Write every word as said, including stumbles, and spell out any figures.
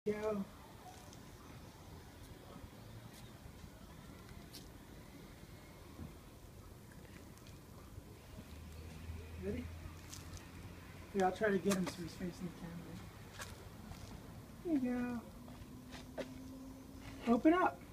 Go. Ready? Here, I'll try to get him so he's facing the camera. There you go. Open up.